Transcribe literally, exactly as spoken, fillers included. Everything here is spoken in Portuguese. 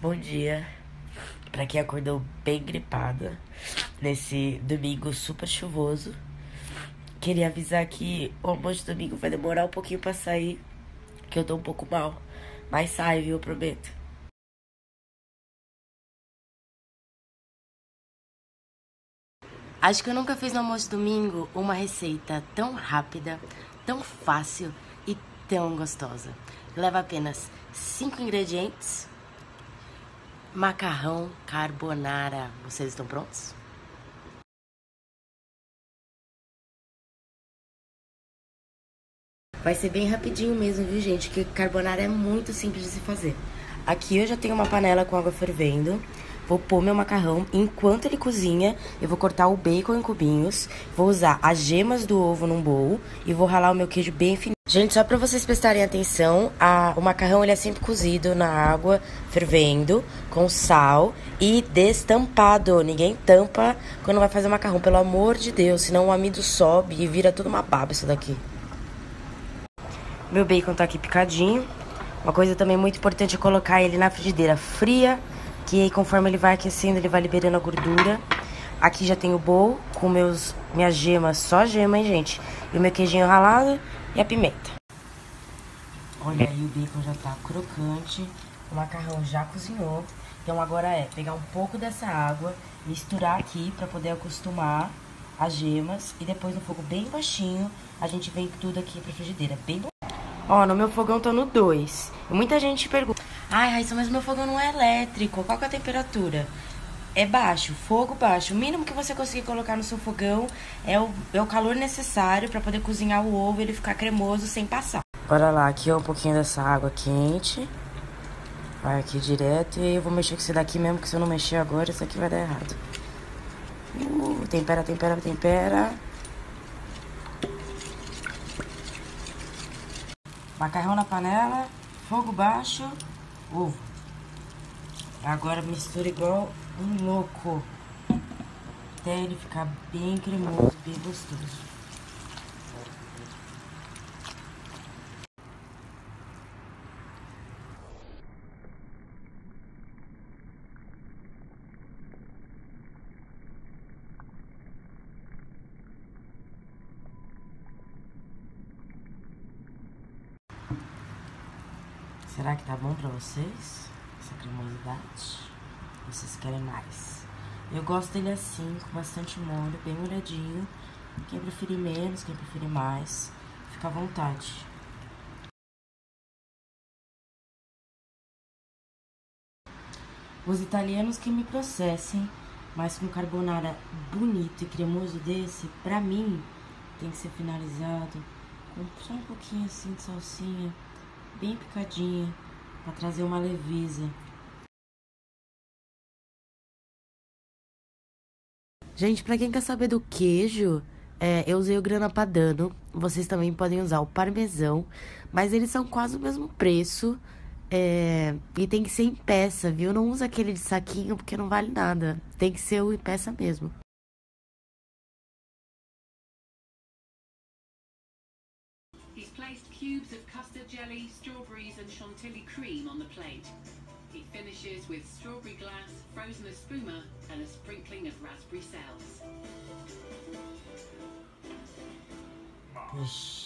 Bom dia pra quem acordou bem gripada nesse domingo super chuvoso. Queria avisar que o almoço de domingo vai demorar um pouquinho pra sair, que eu tô um pouco mal. Mas sai, viu? Eu prometo. Acho que eu nunca fiz no almoço de domingo uma receita tão rápida, tão fácil e tão gostosa. Leva apenas cinco ingredientes. Macarrão carbonara. Vocês estão prontos? Vai ser bem rapidinho mesmo, viu, gente? Que carbonara é muito simples de se fazer. Aqui eu já tenho uma panela com água fervendo. Vou pôr meu macarrão. Enquanto ele cozinha, eu vou cortar o bacon em cubinhos. Vou usar as gemas do ovo num bowl. E vou ralar o meu queijo bem fininho. Gente, só pra vocês prestarem atenção, a, o macarrão ele é sempre cozido na água, fervendo, com sal e destampado. Ninguém tampa quando vai fazer macarrão, pelo amor de Deus. Senão o amido sobe e vira tudo uma baba isso daqui. Meu bacon tá aqui picadinho. Uma coisa também muito importante é colocar ele na frigideira fria, que aí conforme ele vai aquecendo, ele vai liberando a gordura. Aqui já tem o bowl com meus, minhas gemas, só gema, hein, gente? E o meu queijinho ralado e a pimenta. Olha aí, o bacon já tá crocante, o macarrão já cozinhou. Então agora é pegar um pouco dessa água, misturar aqui pra poder acostumar as gemas. E depois no fogo bem baixinho, a gente vem tudo aqui pra frigideira, bem baixinho. Ó, no meu fogão tô no dois. Muita gente pergunta: ai, Raíssa, mas meu fogão não é elétrico, qual que é a temperatura? É baixo, fogo baixo. O mínimo que você conseguir colocar no seu fogão é o, é o calor necessário pra poder cozinhar o ovo e ele ficar cremoso sem passar. Bora lá, aqui ó, um pouquinho dessa água quente. Vai aqui direto e eu vou mexer com esse daqui mesmo, que se eu não mexer agora, isso aqui vai dar errado. Uh, tempera, tempera, tempera. Macarrão na panela, fogo baixo, ovo. Agora mistura igual um louco, até ele ficar bem cremoso, bem gostoso. Será que tá bom pra vocês? Essa cremosidade? Vocês querem mais? Eu gosto dele assim, com bastante molho, bem molhadinho. Quem preferir menos, quem preferir mais, fica à vontade. Os italianos que me processem, mas com carbonara bonito e cremoso desse, pra mim, tem que ser finalizado com só um pouquinho assim de salsinha, bem picadinha, pra trazer uma leveza. Gente, pra quem quer saber do queijo, é, eu usei o grana padano. Vocês também podem usar o parmesão, mas eles são quase o mesmo preço. É, e tem que ser em peça, viu? Não usa aquele de saquinho porque não vale nada. Tem que ser o em peça mesmo. He's placed cubes of custard jelly, strawberries and chantilly cream on the plate. He finishes with strawberry glass, frozen espuma and a sprinkling of raspberry cells. Ixi.